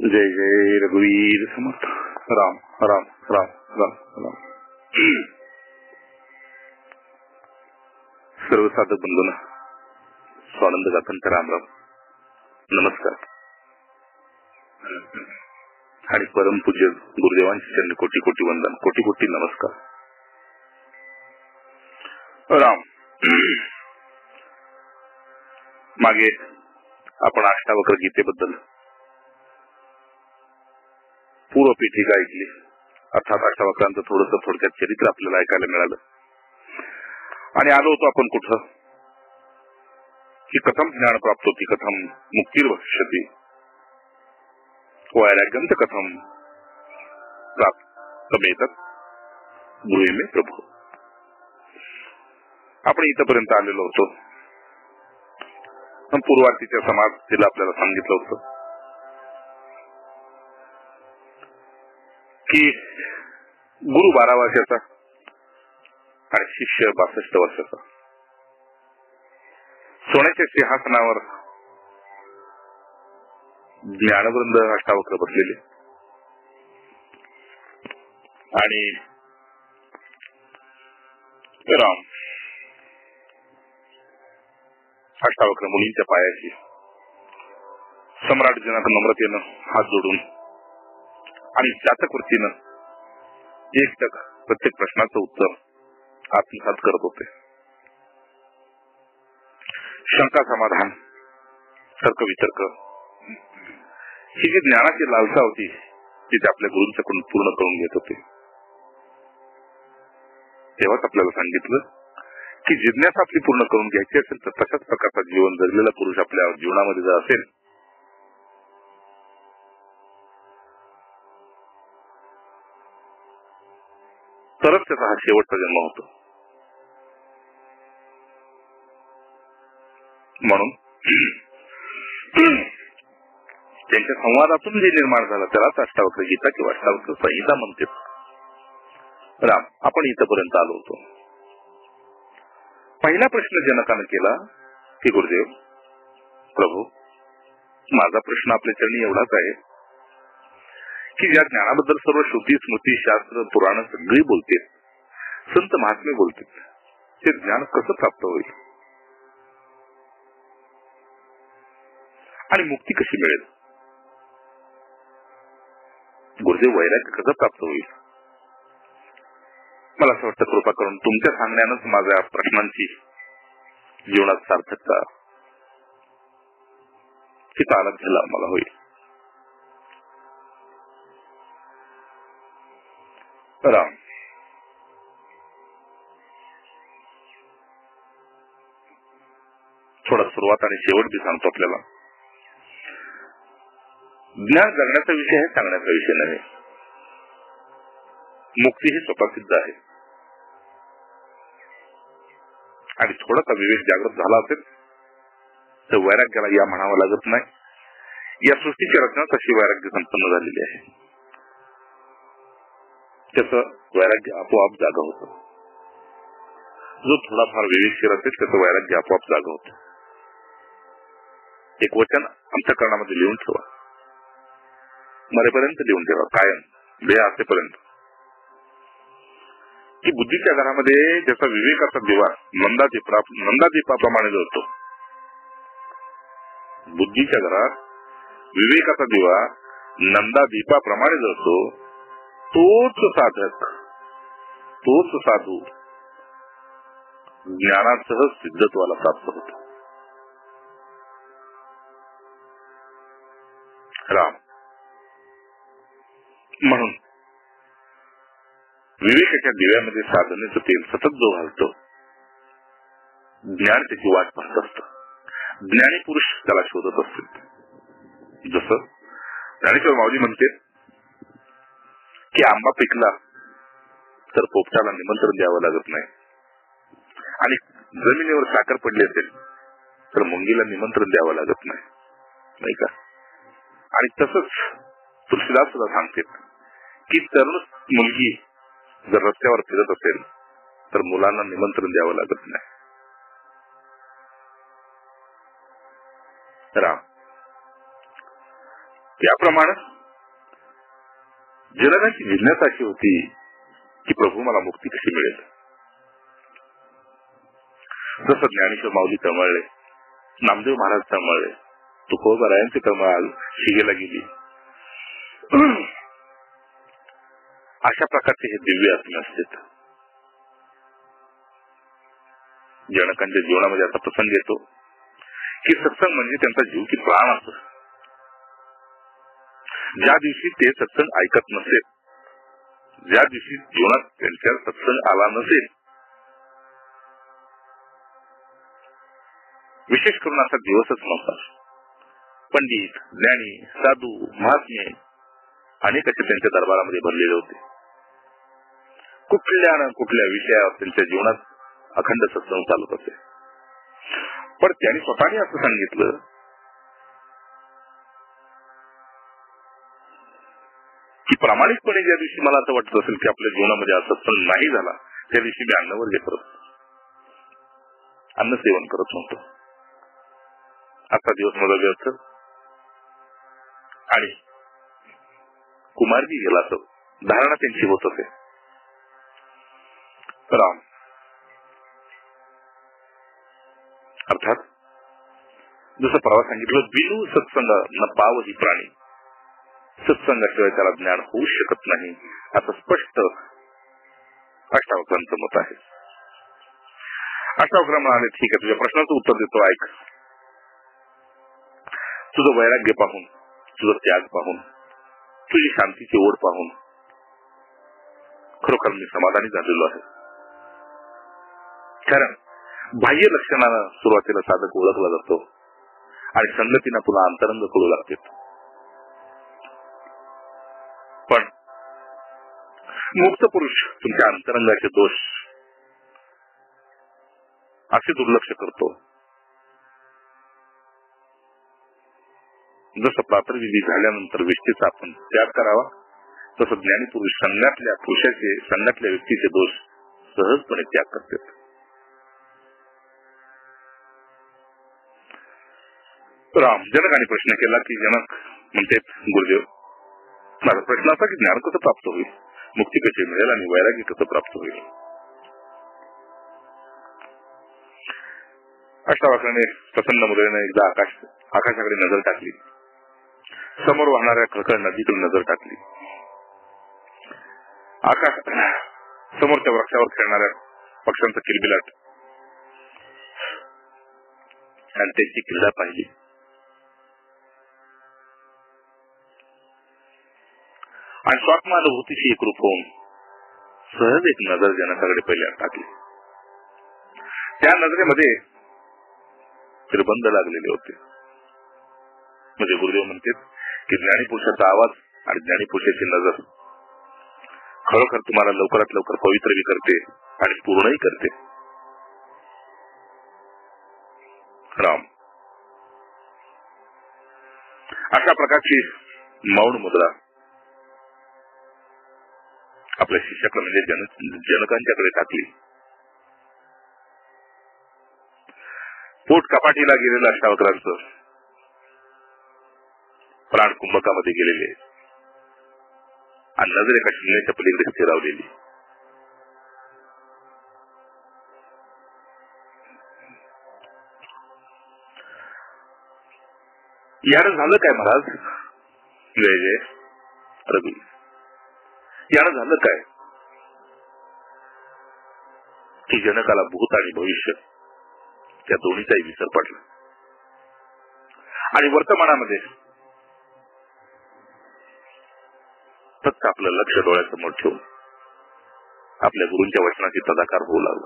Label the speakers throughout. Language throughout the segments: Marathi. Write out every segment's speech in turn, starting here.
Speaker 1: जय जय रघुवीर समर्थ. राम राम राम राम राम. सर्व साधक बंधूंना स्वानंद गाथांचा राम राम नमस्कार. आणि परमपूज्य गुरुदेवांची चरणी कोटी कोटी वंदन, कोटी कोटी नमस्कार. राम. मागे आपण अष्टावक्र गीतेबद्दल पूर्व पीठिका ऐकली, अर्थात अष्टावक्रांचं थोडक्यात चरित्र आपल्याला ऐकायला मिळालं. आणि आलो होतो आपण कुठं की कथम ज्ञान प्राप्त होती, कथम मुक्तिर्भविष्यति, वैराग्यंत कथम प्राप्तमेतत् ब्रूहि मे प्रभु. आपण इथपर्यंत आलेलो होतो. पूर्वार्तीच्या समाप्तीला आपल्याला सांगितलं होतं की गुरु 12 वर्षाचा आणि शिष्य 62 वर्षाचा. सोन्याच्या सिंहासनावर ज्ञानवृंद अष्टावक्र बसलेले आणि राम अष्टावक्र मुलींच्या पायाशी सम्राट जनक नम्रतेनं हात जोडून आणि जातक वृत्तीनं एकटक प्रत्येक प्रश्नाचं उत्तर आत्मसात करत होते. शंका समाधान, तर्क वितर्क ही जी ज्ञानाची लालसा होती ती ते आपल्या गुरूंच्याकडून पूर्ण करून घेत होते. तेव्हाच आपल्याला सांगितलं की जिज्ञासा आपली पूर्ण करून घ्यायची असेल तर तशाच प्रकारचा जीवन जगलेला पुरुष आपल्या जीवनामध्ये जर असेल तरच त्याचा हा शेवटचा जन्म होतो. म्हणून त्यांच्या संवादातून जे निर्माण झालं त्यालाच अष्टावक्र गीता किंवा अष्टावक्र संहिता म्हणते. राम, आपण इथपर्यंत आलो होतो. पहिला प्रश्न जनकानं केला की गुरुदेव प्रभू, माझा प्रश्न आपल्या चरणी एवढाच आहे की ज्या ज्ञानाबद्दल सर्व श्रुती स्मृती शास्त्र पुराण सगळी बोलते, संत महात्मे बोलते, ते ज्ञान कसं प्राप्त होईल आणि मुक्ती कशी मिळेल? गुरुदेव, वैराग्य कसं प्राप्त होईल? मला असं वाटतं कृपा करून तुमच्या सांगण्यानंच माझ्या प्रश्नांची जीवनात सार्थकता तिथं आनंद झाला मला होईल. राम, थोडा सुरुवात आणि शेवट बी सांगतो आपल्याला. ज्ञान करण्याचा विषय आहे, सांगण्याचा विषय नाही. मुक्ती ही स्वतः सिद्ध आहे. आणि थोडासा विवेक जागृत झाला असेल तर वैराग्याला या म्हणावं लागत नाही. या सृष्टीची रचना तशी वैराग्य संपन्न झालेली आहे. त्याचं वैराग्य आपोआप जागा होतं. जो थोडाफार विवेकशीर असेल त्याचं वैराग्य आपोआप जागा होतं. एक वचन अंतःकरणामध्ये लिहून ठेवा, मरेपर्यंत लिहून ठेवा, कायम देह असेपर्यंत, की बुद्धीच्या घरामध्ये ज्याचा विवेकाचा दिवा नंदादीपाप्रमाणे जळतो, बुद्धीच्या घरात विवेकाचा दिवा नंदादीपाप्रमाणे जळतो, तोच साधक, तोच साधू ज्ञानासह सिद्धत्वाला प्राप्त होतो. राम, म्हणून विवेकाच्या दिव्यामध्ये साधनेचं तेल सतत जो घालतो, ज्ञान त्याची वाट पाहत असतं. ज्ञानी पुरुष त्याला शोधत असतात. जसं ज्ञानेश्वर माऊली म्हणते की आंबा पिकला तर पोपटाला निमंत्रण द्यावं लागत नाही, आणि जमिनीवर साखर पडली असेल तर मुंगीला निमंत्रण द्यावं लागत नाही, नाही का? आणि तसंच तुलसीदास सुद्धा सांगते की तरुण मुलगी जर रस्त्यावर फिरत असेल तर मुलांना निमंत्रण द्यावं लागत नाही. राम, त्याप्रमाणे जनकांची जिज्ञासा अशी होती की प्रभू मला मुक्ती कशी मिळेल. जसं ज्ञानेश्वर माऊली तळमळले, नामदेव महाराज तळमळले, तुकोबारायांचे तळमळ शिगेला गेली. अशा प्रकारचे हे दिव्य आत्मे असतात. जनकांच्या जीवनामध्ये असा प्रसंग येतो की सत्संग म्हणजे त्यांचा जीव की प्राण असतो. ज्या दिवशी ते सत्संग ऐकत नसेल, ज्या दिवशी जीवनात त्यांच्या सत्संग आला नसेल, विशेष करून असा दिवसच नव्हता. पंडित, ज्ञानी, साधू, महात्मे अनेक असे त्यांच्या दरबारामध्ये भरलेले होते. कुठल्या ना कुठल्या विषयावर त्यांच्या जीवनात अखंड सत्संग चालत असे. पण त्यांनी स्वतःने असं सांगितलं की प्रामाणिकपणे ज्या दिवशी मला असं वाटत असेल की आपल्या जीवनामध्ये हा सत्संग नाही झाला, त्या दिवशी मी अन्नावर घेत होतो, अन्न सेवन करत नव्हतो. आजचा दिवस माझा व्यर्थ आणि कुमारजी गेला तर धारणा त्यांची होत असे. राम अर्थात जसं परवा सांगितलं, बिनु सत्संग न पाव ही प्राणी, सत्संगाशिवाय त्याला ज्ञान होऊ शकत नाही, असं स्पष्ट अष्टावक्रांचं मत आहे. अष्टावक्र म्हणाले, ठीक आहे, तुझ्या प्रश्नाचं उत्तर देतो, ऐक. तुझं वैराग्य पाहून, तुझं त्याग पाहून, तुझी शांतीची ओढ पाहून खरोखर मी समाधानी झालेलो आहे. कारण बाह्य लक्षणानं सुरुवातीला साधक ओळखला जातो आणि संगतीनं पुन्हा अंतरंग कळू लागते. पण मुक्त पुरुष तुमच्या अंतरंगाचे दोष असे दुर्लक्ष करतो. जसं प्रातर्विधी झाल्यानंतर विष्ठेचा आपण त्याग करावा, तसं ज्ञानी पुरुष संघातल्या व्यक्तीचे दोष सहजपणे त्याग करतात. राम जनकाने प्रश्न केला की जनक म्हणते, गुरुदेव, माझा प्रश्न असा की ज्ञान कसं प्राप्त होईल, मुक्ती कशी मिळेल आणि वैराग्य कसं प्राप्त होईल. अष्टावक्राने प्रसन्न मुद्रेने एकदा आकाशाकडे नजर टाकली, समोर वाहणाऱ्या खळखळ नदीकडे नजर टाकली, आकाश समोरच्या वृक्षावर खेळणाऱ्या पक्ष्यांचा किलबिलाट आणि त्यांची क्रीडा पाहिली. आणि स्वात्मानुभूतीशी एकरूप होऊन सहज एक नजर जनकाकडे पहिल्या टाकली. त्या नजरेमध्ये त्रिबंध लागलेले होते. म्हणजे गुरुदेव म्हणतात की ज्ञानी पुरुषाचा आवाज आणि ज्ञानी पुरुषाची नजर खरोखर तुम्हाला लवकरात लवकर पवित्रही करते आणि पूर्णही करते. राम अशा प्रकारची मौन मुद्रा आपल्या शिष्याकडे म्हणजे जनकांच्याकडे टाकली. पोट कपाटीला गेलेलं अष्टावक्रांचं प्राण कुंभकामध्ये गेलेले आणि नजर एका शिल्ल्याच्या पलीकडे स्थिरावलेली. यानं झालं काय महाराज? जय जय रघु. यानं झालं काय की जनकाला भूत आणि भविष्य त्या दोन्हीचाही विसर पडला आणि वर्तमानामध्ये फक्त आपलं लक्ष डोळ्यासमोर ठेवून आपल्या गुरूंच्या वचनाची तदाकार होऊ लागला.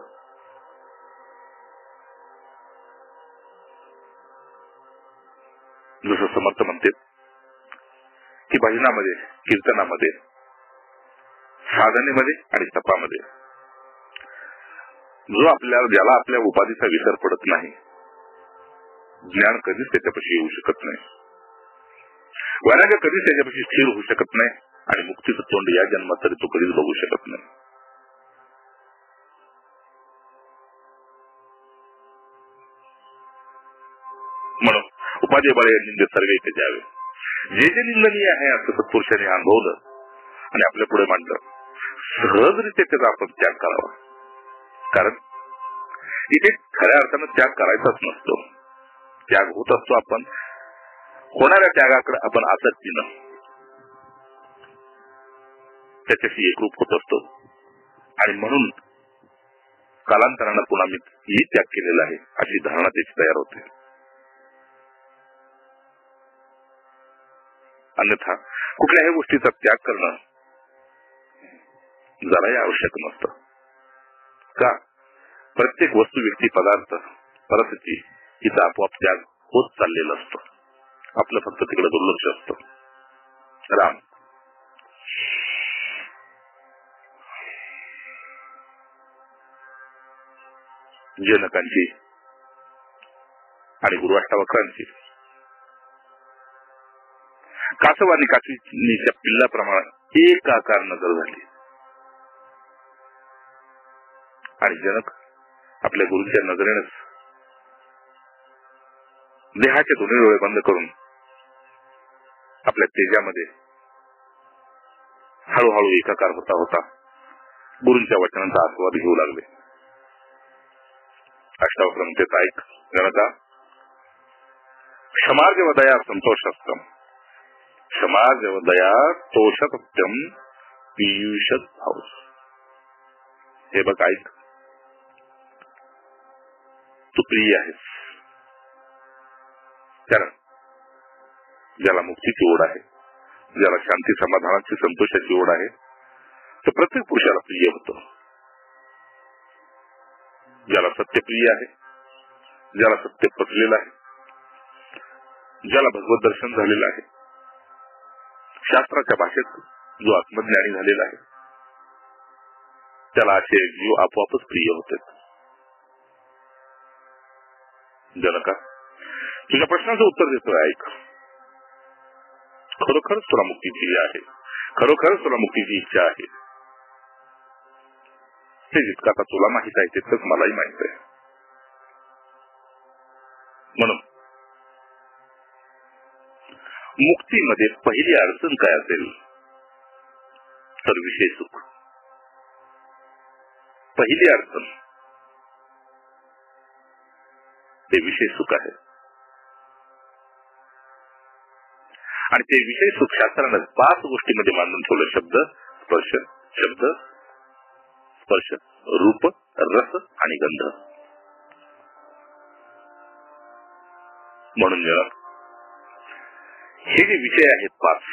Speaker 1: जसं समर्थ म्हणते की भजनामध्ये, कीर्तनामध्ये, साधनेमध्ये आणि तपामध्ये ज्याला आपल्या उपाधीचा विसर पडत नाही, ज्ञान कधीच त्याच्यापाशी येऊ शकत नाही, वैराग्य कधीच त्याच्यापाशी स्थिर होऊ शकत नाही आणि मुक्तीचं तोंड या जन्मात तरी तो कधीच बघू शकत नाही. म्हणून उपाधी बळे निंदे सर्वे ते द्यावे. जे जे निंदनीय आहे असं सत्पुरुषांनी अनुभवलं आणि आपल्या पुढे मांडलं, सहजरित्या त्याचा आपण त्याग करावा. कारण इथे खऱ्या अर्थानं त्याग करायचाच नसतो. त्याग होत असतो आपण होणाऱ्या त्यागाकडे आपण आसक्तीनं त्याच्याशी एकरूप होत असतो. आणि म्हणून कालांतरानं पुन्हा मी ही त्याग केलेला आहे अशी धारणा त्याची तयार होते. अन्यथा कुठल्याही गोष्टीचा त्याग करणं जराही आवश्यक नसतं. का? प्रत्येक वस्तू, व्यक्ती, पदार्थ, परिस्थिती हिचा आपोआप त्याग होत चाललेला असतो. आपलं फक्त तिकडे दुर्लक्ष असतं. राम जनकांची आणि गुरुअष्टावक्रांची कासव आणि कासवीच्या पिल्लाप्रमाणे एकाकार नजर झाली. आणि जनक आपल्या गुरूंच्या नजरेनच देहाचे दोन्ही डोळे बंद करून आपल्या तेजामध्ये हळूहळू एकाकार होता होता गुरूंच्या वचनांचा आस्वाद घेऊ लागले. अष्टावक्र म्हणतात, ऐक जनका, क्षमार्जवदया संतोषस्तम, क्षमार्जवदया तोषसत्यम पीयूषत भाऊस. हे बघ, ऐक, तू प्रिय आहेस. कारण ज्याला मुक्तीची ओढ आहे, ज्याला शांती, समाधानाची, संतोषाची ओढ आहे, तो प्रत्येक पुरुषाला प्रिय होतो. ज्याला सत्य प्रिय आहे, ज्याला सत्य पचलेलं आहे, ज्याला भगवत दर्शन झालेलं आहे, शास्त्राच्या भाषेत जो आत्मज्ञानी झालेला आहे, त्याला असे जीव आपोआपच प्रिय होते. जनका, तुझ्या प्रश्नाचं उत्तर देतोय, ऐक. खरोखरच तुला मुक्तीची आहे, खरोखरच तुला मुक्तीची इच्छा आहे. ते जितकं आता तुला माहित आहे तितकंच मलाही माहित आहे. म्हणून मुक्तीमध्ये पहिली अडचण काय असेल तर विषय सुख. पहिली अडचण ते विषय सुख आहे. आणि ते विषय सुख शास्त्रानं 5 गोष्टीमध्ये मांडून ठेवलं. शब्द, स्पर्श, शब्द, स्पर्श, रूप, रस आणि गंध. म्हणून हे जे विषय आहेत 5,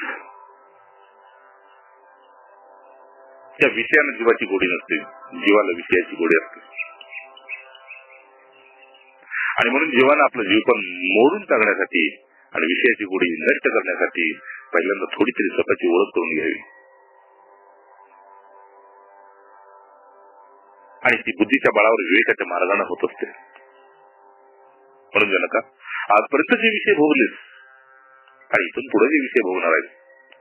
Speaker 1: त्या विषयानं जीवाची गोडी नसते, जीवाला विषयाची गोडी असते. आणि म्हणून जीवानं आपलं जीव पण मोडून टाकण्यासाठी आणि विषयाची गोडी नष्ट करण्यासाठी पहिल्यांदा थोडी तरी स्वतःची ओळख करून घ्यावी. आणि ती बुद्धीच्या बळावर विवेकाच्या मार्गाने होत असते. म्हणून जनका, आजपर्यंत जे विषय भोगलेस आणि इथून पुढे जे विषय भोगणार आहेत,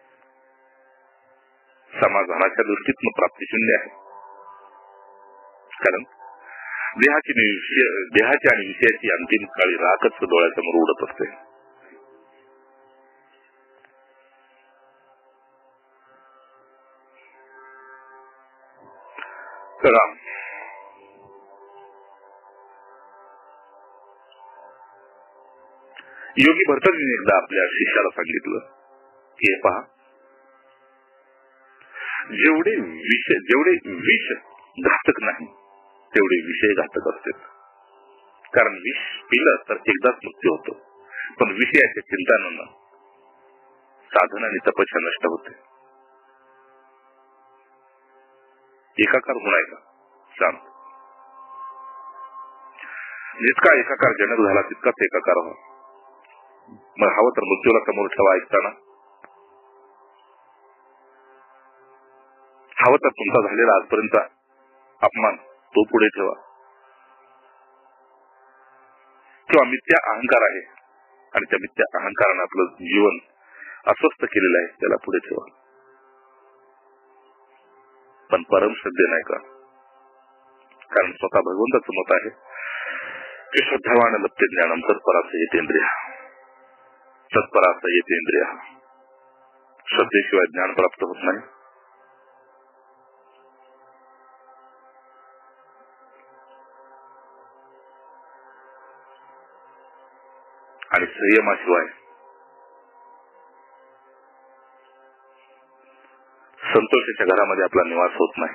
Speaker 1: समाधानाच्या दृष्टीतून प्राप्तिशून्य आहे. कारण देहाची आणि विषयाची अंतिम काळी राखच डोळ्यासमोर उडत असते. राम योगी भरताजीने एकदा आपल्या शिष्याला सांगितलं की हे पहा, जेवढे विष घातक नाही तेवढे विषय घातक असतात. कारण विष पिलं तर एकदाच मृत्यू होतो, पण विषयाच्या चिंतनानं साधन आणि तपस्या नष्ट होते. एकाकार होणार शांत. जितका एकाकार जनक झाला तितकाच एकाकार व्हा. मग हवं तर मृत्यूला समोर ठेवा ऐकताना, हवं तर तुमचा झालेला आजपर्यंत अपमान तो पुढे ठेवा, किंवा मिथ्या अहंकार आहे आणि त्या मिथ्या अहंकारानं आपलं जीवन अस्वस्थ केलेलं आहे त्याला पुढे ठेवा. पण परम श्रद्धे नाही का? कारण स्वतः भगवंताचं मत आहे की श्रद्धावान लप्ते ज्ञानम तत्परास येतेंद्रिय, तत्परास येतेंद्रिय. श्रद्धेशिवाय ज्ञान प्राप्त होत नाही, संयमाशिवाय संतोषाच्या घरामध्ये आपला निवास होत नाही.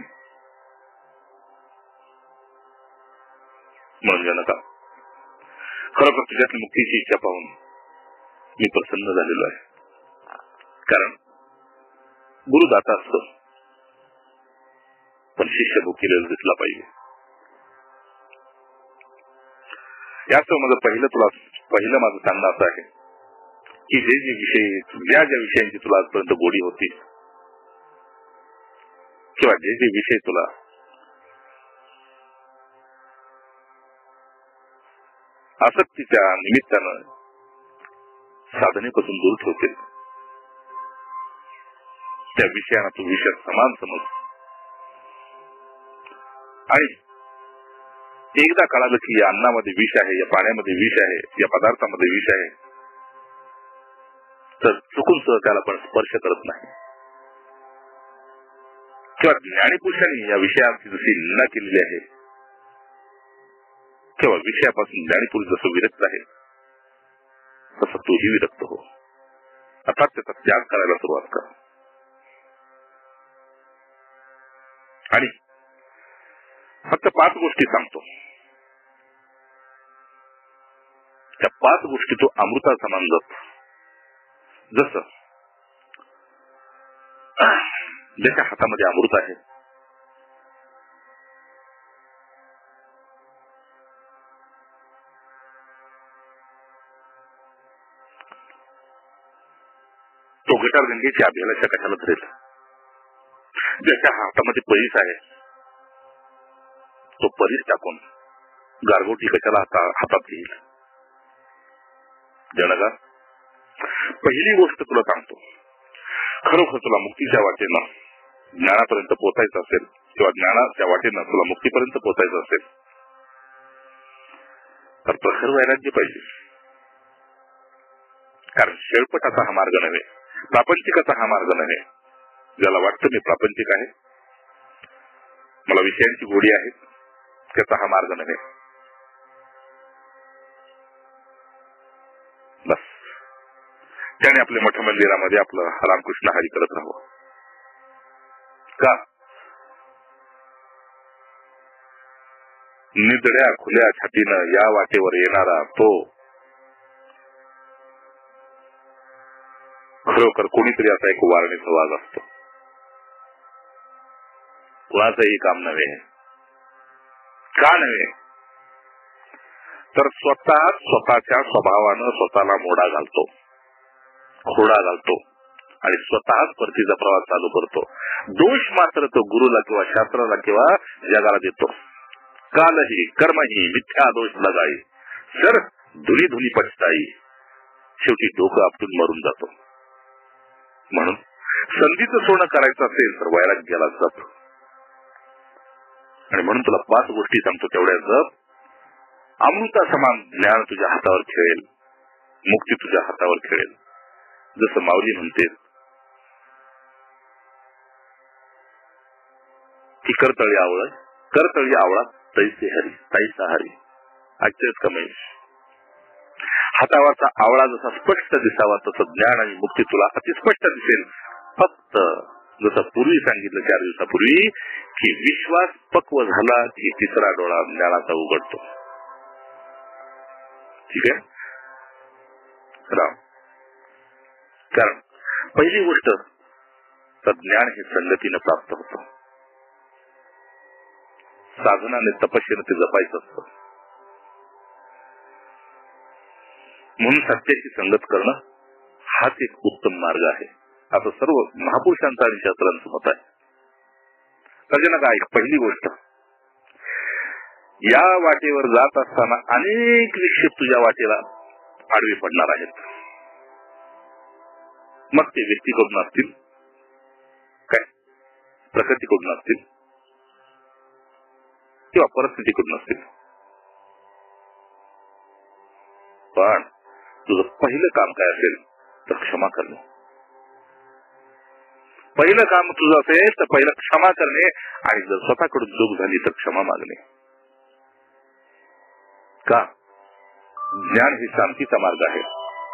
Speaker 1: म्हणून जनता, खरोखर तुझ्यातली मुक्तीची इच्छा पाहून मी प्रसन्न झालेलो आहे. कारण गुरुदाता असतो, पण शिष्य भुकेलेला दिसला पाहिजे. याचं माझं पहिलं माझं सांगणं असं आहे की जे विषय, ज्या विषयांची तुला आजपर्यंत गोडी होती, किंवा जे विषय तुला आसक्तीच्या निमित्तानं साधनेपासून दूर ठेवते, त्या विषयांना तू विषय समान समज. आणि एकदा कळालं की या अन्नामध्ये विष आहे, या पाण्यामध्ये विष आहे, या पदार्थामध्ये विष आहे, तर चुकून सुद्धा त्याला पण स्पर्श करत नाही. किंवा ज्ञानीपुरुषांनी या विषयांची जशी निंदा केलेली आहे, किंवा विषयापासून ज्ञानीपुरुष जसं विरक्त आहे, तसं तूही विरक्त हो. अर्थात त्याचा त्याग करायला सुरुवात कर. आणि फक्त 5 गोष्टी सांगतो. त्या 5 गोष्टी तो अमृता समान जप. जसं ज्याच्या हातामध्ये अमृत आहे, तो गिटार गंगेची अभिलाषा कशाला धरेल. ज्याच्या हातामध्ये परीस आहे, तो परीस टाकून गारगोटी कशाला हातात घेईल. जनका, पहिली गोष्ट तुला सांगतो, खरोखर तुला मुक्तीच्या वाटेनं ज्ञानापर्यंत पोहोचायचं असेल, किंवा ज्ञानाच्या वाटेनं तुला मुक्तीपर्यंत पोहोचायचं असेल, तर प्रखर वैराग्य पाहिजे. कारण शेळपटाचा हा मार्ग नव्हे, प्रापंचिकाचा हा मार्ग नव्हे. ज्याला वाटतं मी प्रापंचिक आहे, मला विषयांची गोडी आहे, त्याचा हा मार्ग नव्हे. बस त्याने आपल्या मठ मंदिरामध्ये आपलं रामकृष्ण हरी करत राहावं. का? निधड्या खुल्या छातीनं या वाटेवर येणारा तो खरोखर कोणीतरी असा एक वारणीचा वाघ असतो. कुणाचंही काम नव्हे. का नव्हे? तर स्वतःच्या स्वभावानं स्वतःला मोडा घालतो, खोडा घालतो आणि स्वतःच परतीचा प्रवास चालू करतो. दोष मात्र तो गुरुला किंवा शास्त्राला किंवा जगाला देतो. कालही कर्मही मिथ्या दोष लगाई, सर धुनी धुनी पछताई. शेवटी डोकं आपटून मरून जातो. म्हणून संधीचं सोनं करायचं असेल तर वैराग्याला जप. आणि म्हणून तुला 5 गोष्टी सांगतो, तेवढ्या जप. अमृता समान ज्ञान तुझ्या हातावर खेळेल, मुक्ती तुझ्या हातावर खेळेल. जसं माऊली म्हणते की करतळी आवळा तैसे हरी तैसा हरी. आश्चर्यच का महेश? हातावरचा आवळा जसा स्पष्ट दिसावा तसं ज्ञान आणि मुक्ती तुला अतिस्पष्ट दिसेल. फक्त जसं पूर्वी सांगितलं 4 दिवसापूर्वी की विश्वास पक्व झाला की तिसरा डोळा ज्ञानाचा उघडतो. ठीक आहे राम. कारण पहिली गोष्ट तर ज्ञान हे संगतीनं प्राप्त होतं. साधनाने तपस्येने ते जपायचं असतं. म्हणून सत्याची संगत करणं हाच एक उत्तम मार्ग आहे, असं सर्व महापुरुषांचं आणि शास्त्रांचं मत आहे. सगळ्यांना काय, पहिली गोष्ट, या वाटेवर जात असताना अनेक विक्षेप तुझ्या वाटेला आडवे पडणार आहेत. मग ते व्यक्तीकडून असतील, काय प्रकृतीकडून असतील, किंवा परिस्थितीकडून असतील. पण तुझं पहिलं काम काय असेल तर क्षमा करणे. पहिलं काम तुझं असेल तर पहिलं क्षमा करणे, आणि जर स्वतःकडून चूक झाली तर क्षमा मागणे. का? ज्ञान ही शांतीचा मार्ग आहे.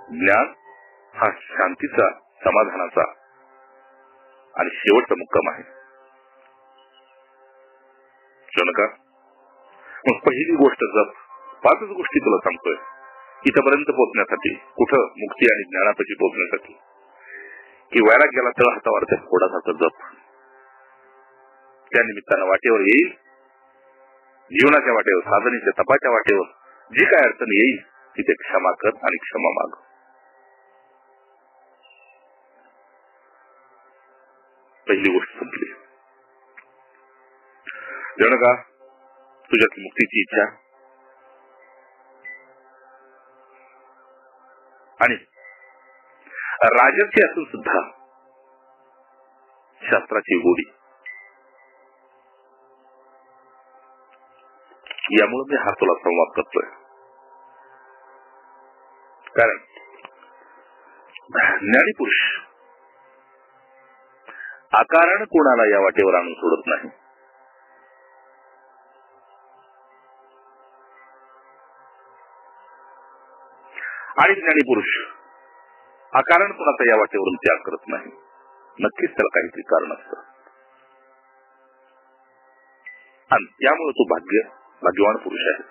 Speaker 1: ज्ञान हा शांतीचा, समाधानाचा आणि शेवटचा मुक्काम आहे. का मग पहिली गोष्ट जप. 5च गोष्टी तुला सांगतोय इथपर्यंत पोहोचण्यासाठी. कुठं? मुक्ती आणि ज्ञानापाशी पोहोचण्यासाठी. की वैराग्याला तळ हातावर थोडासा जप. त्या निमित्तानं वाटेवर येईल, जीवनाच्या वाटेवर, साधनेच्या तपाच्या वाटेवर जी काय अडचण येईल तिथे क्षमा कर आणि क्षमा माग. पहिली गोष्ट संपली. जण का तुझ्यात मुक्तीची इच्छा आणि राजर्षी असून सुद्धा शास्त्राची गोडी, यामुळे मी हा तुला संवाद करतोय. कारण ज्ञानी पुरुष आकारण कोणाला या वाटेवर आणून सोडत नाही. आणि ज्ञानी पुरुष अकारण कोणाचा या वाटेवरून त्याग करत नाही. नक्कीच त्याला काहीतरी कारण असतं. आणि त्यामुळे तो भाग्यवान पुरुष आहे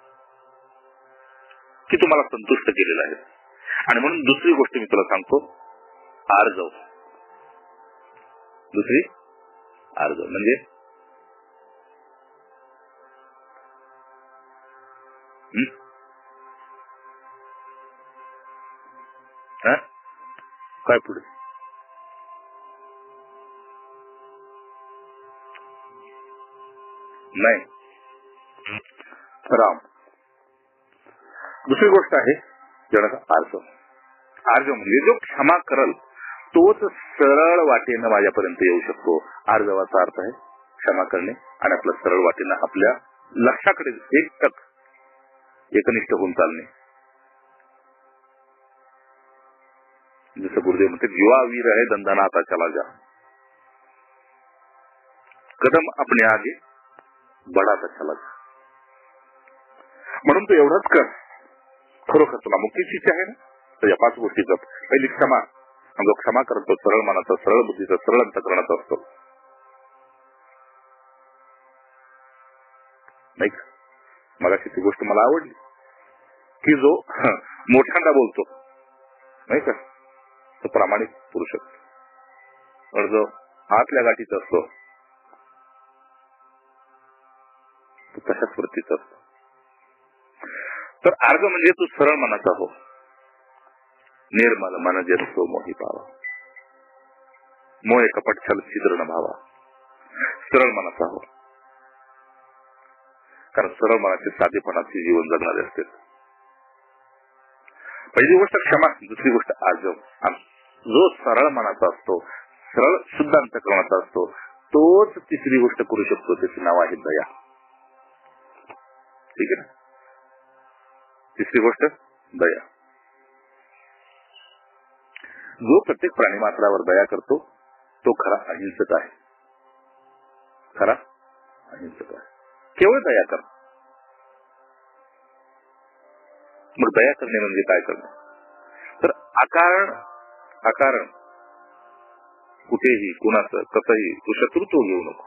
Speaker 1: की तुम्हाला संतुष्ट केलेला आहे. आणि म्हणून दुसरी गोष्ट मी तुला सांगतो, आर्जव. दुसरी आर्जव म्हणजे काय पुढे? नाही, राम. दुसरी गोष्ट आहे जणाचा आर्जव. आर्जव म्हणजे जो क्षमा करल तोच सरळ वाटेनं माझ्यापर्यंत येऊ शकतो. आर्जवाचा अर्थ आहे क्षमा करणे आणि आपल्या सरळ वाटेनं आपल्या लक्षाकडे एकनिष्ठ होऊन चालणे. जसं गुरुदेव म्हणते, युवा वीर आहे दंडनाथा चला जा, कदम अपने आगे बढाता चला जा. म्हणून तू एवढंच कर. खरोखर तुला मुक्तीची इच्छा आहे ना, तर या 5 गोष्टी जप. पहिली क्षमा. जो क्षमा करतो सरळ मनाचा, सरळ बुद्धीचा, सरळ अंतःकरणाचा असतो, नाही का? मगाशी ती गोष्ट मला आवडली की जो मोठ्यांदा बोलतो, नाही का, तो प्रामाणिक पुरुष असतो. पण जो आतल्या गाठीचा असतो तो तशाच वृत्तीचा असतो. तर अर्ज म्हणजे तू सरळ मनाचा हो. निर्मल मन जसो मोही पावा, मोहे कपट छल छिद्र न भावा. सरळ मनाचा हो. कारण सरळ मनाचे साधेपणाचे जीवन जगणारे असते. पहिली गोष्ट क्षमा, दुसरी गोष्ट आर्जव. जो सरळ मनाचा असतो, सरळ शुद्ध अंतःकरणाचा असतो, तोच तिसरी गोष्ट करू शकतो. त्याचे नाव आहे दया. ठीक आहे ना? तिसरी गोष्ट दया. जो प्रत्येक प्राणी मात्रावर दया करतो तो खरा अहिंसक आहे. खरा अहिंसक आहे. केवळ दया कर. मग दया करणे म्हणजे काय करणं? तर अकारण कुठेही कुणाचं कसंही तू शत्रुत्व घेऊ नको.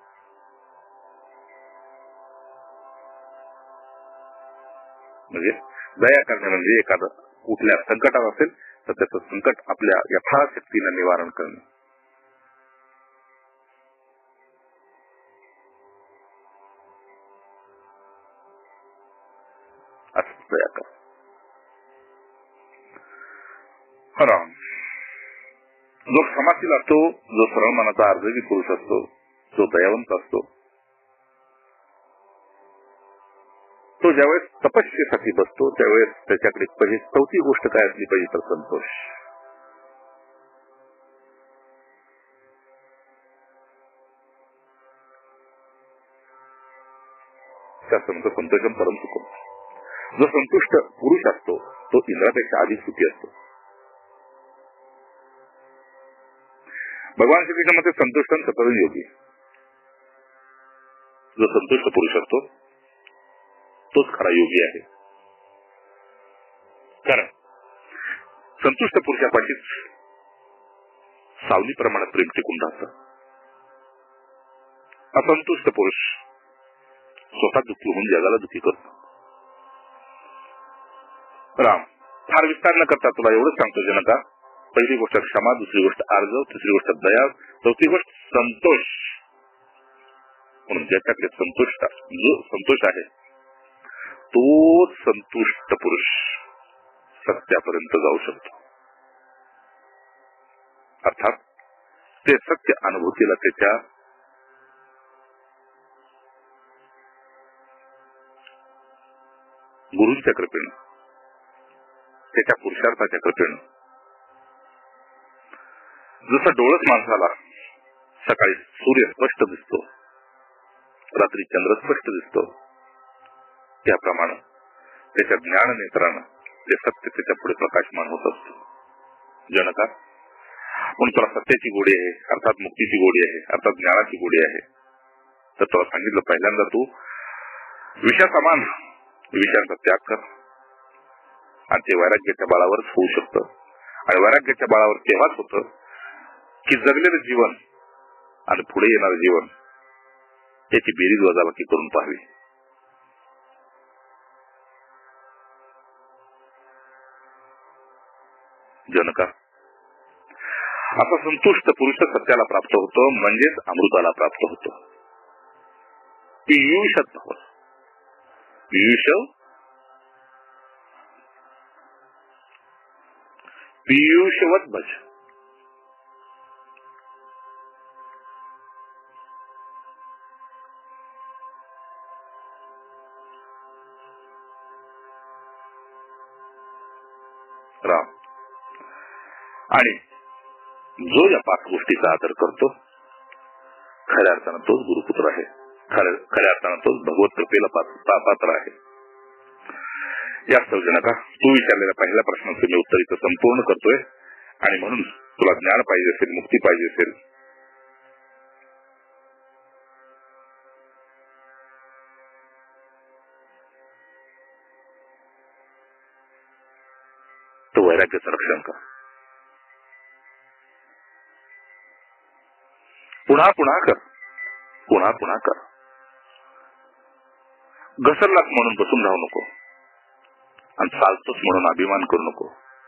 Speaker 1: म्हणजे दया करणे म्हणजे एखादं कुठल्या संकटात असेल तर त्याचं संकट आपल्या यथाशक्तीने निवारण करणे. असं दया कर. राम. जो क्षमाशील असतो, जो सरळ मनाचा अर्जवी पुरुष असतो, जो दयावंत असतो, तो ज्यावेळेस तपस्येसाठी बसतो त्यावेळेस त्याच्याकडे पहिली चौथी गोष्ट काय असली पाहिजे तर संतोष. त्या संतोषम परम सुखम. जो संतुष्ट पुरुष असतो तो इंद्रापेक्षा अधिक सुखी असतो. भगवान श्रीकृष्ण मध्ये संतुष्ट सतत योगी. जो संतुष्ट पुरुष असतो तोच खरा योगी आहे. कारण संतुष्ट पुरुषापाशीच सावलीप्रमाणे प्रेम टिकून राहतं. असंतुष्ट पुरुष स्वतः दुःखी होऊन जगाला दुःखी करतो. राम फार विस्तार न करता तुला एवढंच सांगतो जनता, पहिली गोष्ट क्षमा, दुसरी गोष्ट आर्जव, तिसरी गोष्ट दया, चौथी गोष्ट संतोष. म्हणून ज्याच्याकडे जो संतोष आहे तोच संतुष्ट पुरुष सत्यापर्यंत जाऊ शकतो. अर्थात ते सत्य अनुभूतीला त्याच्या गुरूंच्या कृपेनं, त्याच्या पुरुषार्थाच्या कृपेनं, जसं डोळस माणसाला सकाळी सूर्य स्पष्ट दिसतो, रात्री चंद्र स्पष्ट दिसतो, त्याप्रमाणे त्याच्या ज्ञान नेत्रानं ते सत्य त्याच्या पुढे प्रकाशमान होत असतो. जनका, म्हणून तुला सत्याची गोडी आहे, अर्थात मुक्तीची गोडी आहे, अर्थात ज्ञानाची गोडी आहे. तर तुला सांगितलं पहिल्यांदा तू विषयासमान विषयांचा त्याग कर, आणि ते वैराग्याच्या बळावरच होऊ शकतं. आणि वैराग्याच्या बळावर तेव्हाच होतं की जगलेलं जीवन आणि पुढे येणारं जीवन त्याची बेरीज वजाबाकी करून पाहावी. जनका, असा संतुष्ट पुरुष सत्याला प्राप्त होतो, म्हणजेच अमृताला प्राप्त होतो. पीयूषवत भज. राम, आणि जो या 5 गोष्टीचा आदर करतो खऱ्या अर्थानं तोच गुरुपुत्र आहे, खऱ्या अर्थानं तोच भगवत कृपेला पात्र आहे. या जनका, तू विचारलेल्या पहिल्या प्रश्नाचं मी उत्तर इथं संपूर्ण करतोय. आणि म्हणून तुला ज्ञान पाहिजे असेल, मुक्ती पाहिजे असेल, तो वैराग्याचं रक्षण कर. पुन्हा पुन्हा कर, पुन्हा पुन्हा कर. घसरलाच म्हणून बसून राहू नको, आणि चालतोच म्हणून अभिमान करू नको.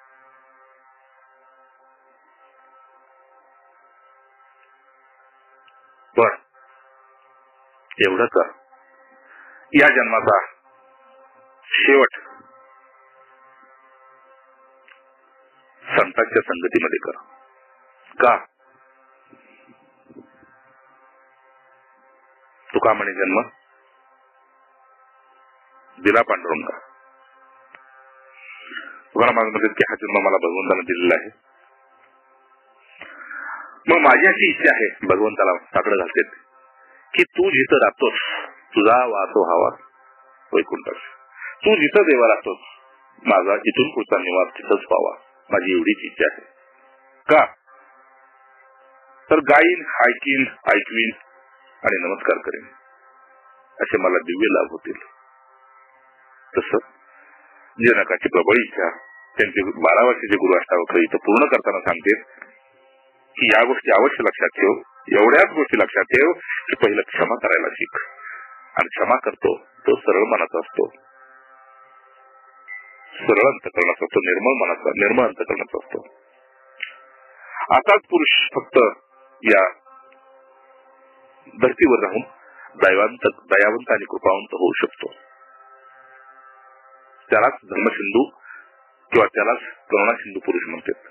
Speaker 1: पण एवढं कर, या जन्माचा शेवट संतांच्या संगतीमध्ये कर. का? तुका म्हणे जन्म दिला पांडुरंगा. तुम्हाला माझं म्हणतात की हा जन्म मला भगवंताने दिलेला आहे. मग माझी अशी इच्छा आहे, भगवंताला साकडं घालते, की तू जिथं राहतोस तुझा वासो हवा वैकुंठास. तू जिथं देवा राहतोस माझा इथून पुढचा निवास तिथंच व्हावा, माझी एवढीच इच्छा आहे. का? तर गाईन, ऐकीन, ऐकवीन आणि नमस्कार करेन, असे मला दिव्य लाभ होतील. तसं जनकाची प्रबळ इच्छा त्यांचे 12 वर्षाचे गुरु अष्टावक्र इथं पूर्ण करताना सांगते की या गोष्टी अवश्य लक्षात ठेव. एवढ्याच गोष्टी लक्षात ठेव की पहिलं क्षमा करायला शिक, आणि क्षमा करतो तो सरळ मनाचा असतो, सरळ अंतकरणाचा असतो, निर्मळ अंतकरणाचा असतो. असाच पुरुष फक्त या धर्तीवर राहून दयावंत आणि कृपावंत होऊ शकतो. त्यालाच धर्मसिंधू किंवा त्यालाच करुणा सिंधू पुरुष म्हणतात.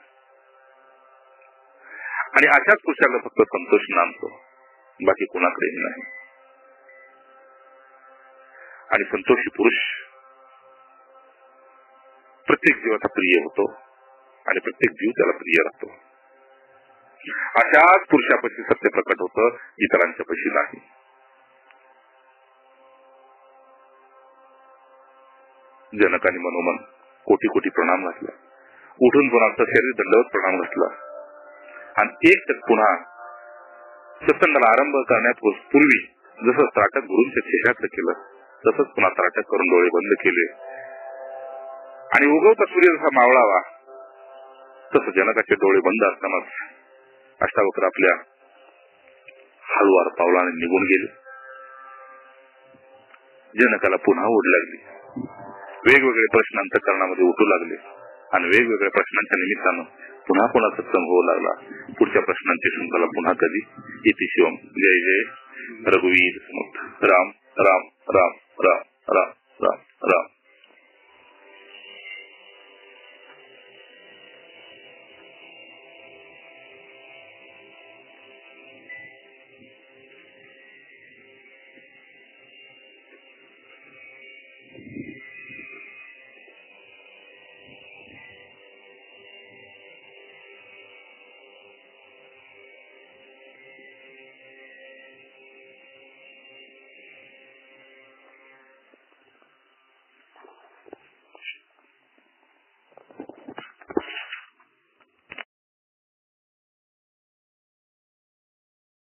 Speaker 1: आणि अशाच पुरुषाला फक्त संतोष नांदतो, बाकी कोणाकडेही नाही. आणि संतोषी पुरुष प्रत्येक जीवाचा प्रिय होतो आणि प्रत्येक जीव त्याला प्रिय राहतो. अशाच पुरुषापाशी सत्य प्रकट होतं, इतरांच्या पाशी नाही. जनकाने मनोमन कोटी कोटी प्रणाम घातला, उठून पुन्हा शरीर दंडवत प्रणाम घातला, आणि एक पुन्हा सत्संगाला आरंभ करण्यापूर्वी जसं त्राटक गुरूंच्या शेजातलं केलं तसंच पुन्हा त्राटक करून डोळे बंद केले. आणि उगवता सूर्य जसा मावळावा तसं जनकाचे डोळे बंद असतानाच अष्टावक्र आपल्या हळुवार पावलाने निघून गेले. जनकाला पुन्हा ओढ लागली. वेगवेगळे प्रश्न अंतःकरणामध्ये उठू लागले आणि वेगवेगळ्या प्रश्नांच्या निमित्तानं पुन्हा पुन्हा सत्संग होऊ लागला. पुढच्या प्रश्नांची शृंखला पुन्हा कधी इति शिवम. जय जय रघुवीर समर्थ. राम राम राम राम राम राम राम.